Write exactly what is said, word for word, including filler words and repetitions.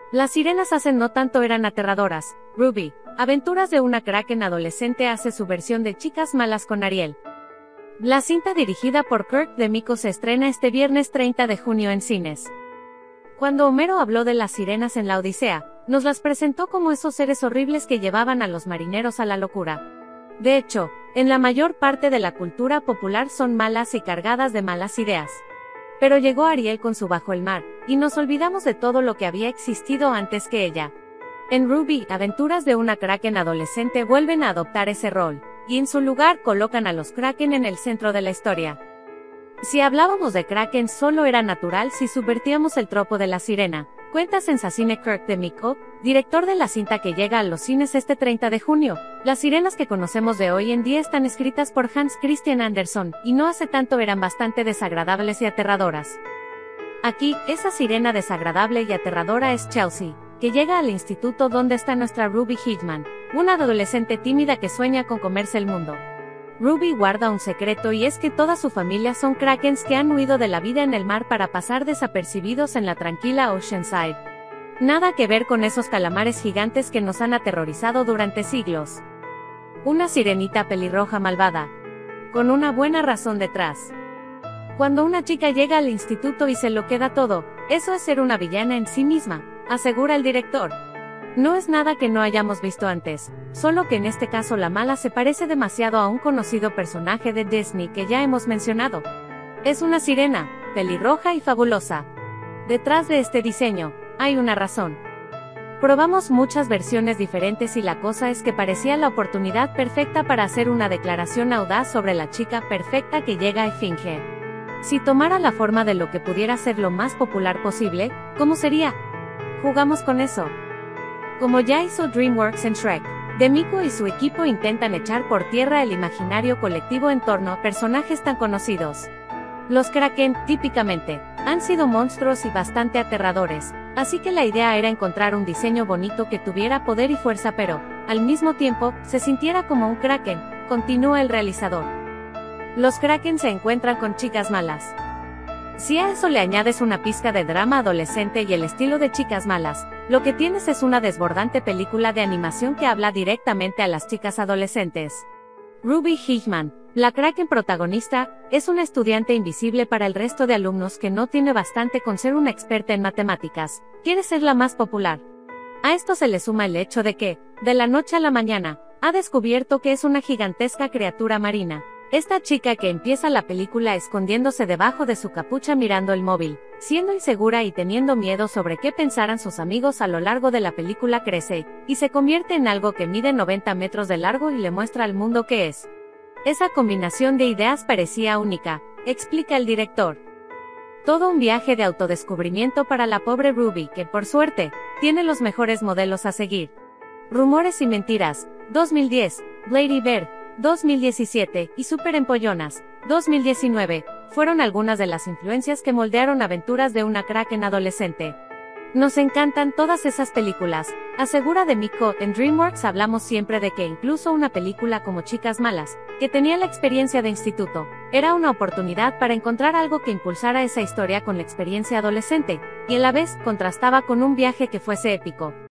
Las sirenas hace no tanto eran aterradoras. Ruby, Aventuras de una Kraken adolescente hace su versión de Chicas Malas con Ariel. La cinta dirigida por Kirk DeMicco se estrena este viernes treinta de junio en cines. Cuando Homero habló de las sirenas en la Odisea, nos las presentó como esos seres horribles que llevaban a los marineros a la locura. De hecho, en la mayor parte de la cultura popular son malas y cargadas de malas ideas. Pero llegó Ariel con su Bajo el mar, y nos olvidamos de todo lo que había existido antes que ella. En Ruby, Aventuras de una Kraken adolescente vuelven a adoptar ese rol, y en su lugar colocan a los Kraken en el centro de la historia. Si hablábamos de Kraken solo era natural si subvertíamos el tropo de la sirena, cuenta Sensacine Kirk DeMicco, director de la cinta que llega a los cines este treinta de junio. Las sirenas que conocemos de hoy en día están escritas por Hans Christian Andersen, y no hace tanto eran bastante desagradables y aterradoras. Aquí, esa sirena desagradable y aterradora es Chelsea, que llega al instituto donde está nuestra Ruby Hitchman, una adolescente tímida que sueña con comerse el mundo. Ruby guarda un secreto y es que toda su familia son Krakens que han huido de la vida en el mar para pasar desapercibidos en la tranquila Oceanside. Nada que ver con esos calamares gigantes que nos han aterrorizado durante siglos. Una sirenita pelirroja malvada. Con una buena razón detrás. Cuando una chica llega al instituto y se lo queda todo, eso es ser una villana en sí misma, asegura el director. No es nada que no hayamos visto antes, solo que en este caso la mala se parece demasiado a un conocido personaje de Disney que ya hemos mencionado. Es una sirena, pelirroja y fabulosa. Detrás de este diseño, hay una razón. Probamos muchas versiones diferentes y la cosa es que parecía la oportunidad perfecta para hacer una declaración audaz sobre la chica perfecta que llega y finge. Si tomara la forma de lo que pudiera ser lo más popular posible, ¿cómo sería? Jugamos con eso. Como ya hizo DreamWorks en Shrek, DeMicco y su equipo intentan echar por tierra el imaginario colectivo en torno a personajes tan conocidos. Los Kraken, típicamente, han sido monstruos y bastante aterradores, así que la idea era encontrar un diseño bonito que tuviera poder y fuerza pero, al mismo tiempo, se sintiera como un Kraken, continúa el realizador. Los Kraken se encuentran con chicas malas. Si a eso le añades una pizca de drama adolescente y el estilo de Chicas Malas, lo que tienes es una desbordante película de animación que habla directamente a las chicas adolescentes. Ruby Hitchman, la Kraken protagonista, es una estudiante invisible para el resto de alumnos que no tiene bastante con ser una experta en matemáticas, quiere ser la más popular. A esto se le suma el hecho de que, de la noche a la mañana, ha descubierto que es una gigantesca criatura marina. Esta chica que empieza la película escondiéndose debajo de su capucha mirando el móvil, siendo insegura y teniendo miedo sobre qué pensaran sus amigos a lo largo de la película crece, y se convierte en algo que mide noventa metros de largo y le muestra al mundo qué es. Esa combinación de ideas parecía única, explica el director. Todo un viaje de autodescubrimiento para la pobre Ruby que, por suerte, tiene los mejores modelos a seguir. Rumores y mentiras, dos mil diez, Lady Bird, dos mil diecisiete, y Super Empollonas, dos mil diecinueve, fueron algunas de las influencias que moldearon Aventuras de una Kraken adolescente. Nos encantan todas esas películas, asegura DeMicco. En DreamWorks hablamos siempre de que incluso una película como Chicas Malas, que tenía la experiencia de instituto, era una oportunidad para encontrar algo que impulsara esa historia con la experiencia adolescente, y a la vez contrastaba con un viaje que fuese épico.